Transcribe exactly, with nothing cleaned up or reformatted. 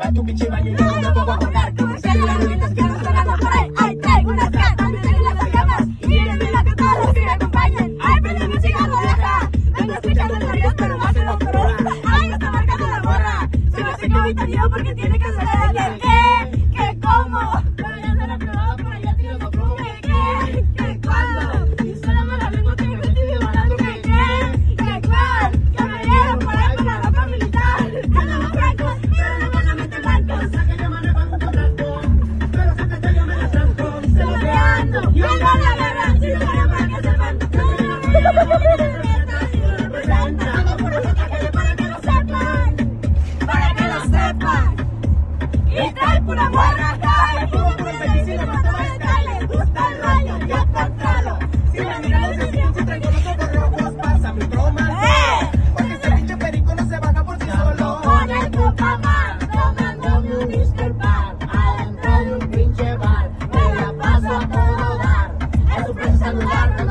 a tu pinche baño y yo me pongo a jugar. Como si las rueditas que nos sonando por ahí. Ay, traigo unas gatas, me traigo las llamas. Y miren, mira que todos los que me acompañan. Ay, prende música roja. Vengo escuchando el río, pero más en oscuro. Ay, está marcando la borra. Se me hace que ahorita yo porque tiene que ser de qué, que cómo. Pero ya se la probado, pero ya tiene que probar. ¿Qué? ¿Qué cuándo? Y solo me la vengo que me estoy violando. ¿Qué qué? ¿Qué cuál? Que me llevo por ahí con la ropa militar. Andamos francos, pero no van a meter blancos. Saca yo me reparto un blanco, pero saca yo me la tranco. Se lo que ando, yo ando a la guerra. Si no fuera para que sepan, no me lo voy a representar. Si no representa, hago por eso que para que lo sepan. Para que lo sepan. Y trae pura morra acá. Y fumo por el país y le mato a esta. Le gusta el rollo, yo controlo. Si me miran los vecinos y traigo los ojos rojos, pasa mi broma. Porque ese pinche perico no se baja por sí solo. Con el Copamar, tomándome un mister Bar. Adentro de un pinche bar, me la paso a todo dar. Es un precio saludar.